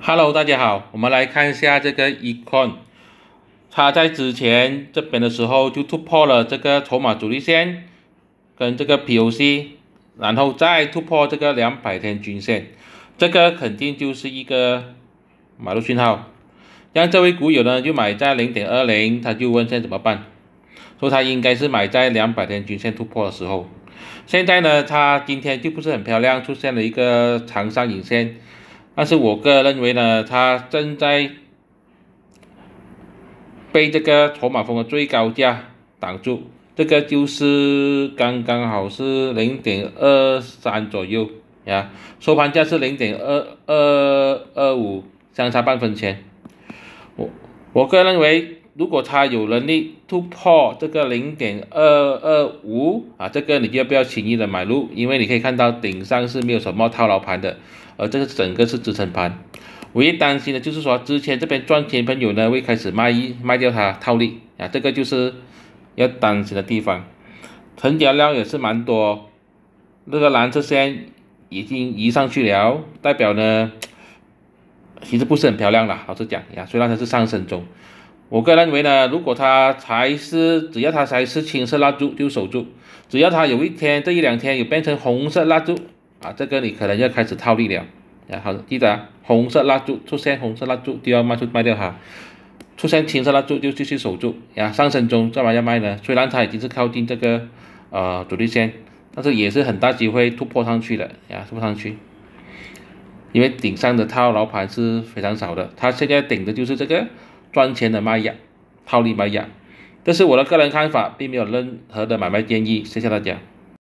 Hello，大家好，我们来看一下这个 Econ，它在之前这边的时候就突破了这个筹码阻力线跟这个 POC，然后再突破这个200天均线，这个肯定就是一个买入讯号。像这位股友呢就买在0.20，他就问现在怎么办？说他应该是买在200天均线突破的时候。现在呢，它今天就不是很漂亮，出现了一个长上影线。但是我个人认为呢，它正在被这个筹码峰的最高价挡住，这个就是刚刚好是0.23左右呀，收盘价是0.2225，相差半分钱。我个人认为，如果它有能力突破这个0.225这个你就不要轻易的买入，因为你可以看到顶上是没有什么套牢盘的，而这个整个是支撑盘。唯一担心的就是说，之前这边赚钱朋友呢会开始卖掉它套利这个就是要担心的地方。成交量也是蛮多，这个蓝色线已经移上去了，代表呢其实不是很漂亮啦，老实讲虽然它是上升中。我个人认为呢，如果只要它才是青色蜡烛就守住，只要它有一天这一两天有变成红色蜡烛这个你可能要开始套利了好，记得红色蜡烛出现，红色蜡烛就要卖掉它，出现青色蜡烛就继续守住上升中干嘛要卖呢？虽然它已经是靠近这个阻力线，但是也是很大机会突破上去了突破上去。因为顶上的套牢盘是非常少的，它现在顶的就是这个赚钱的卖压，套利卖压。这是我的个人看法，并没有任何的买卖建议，谢谢大家。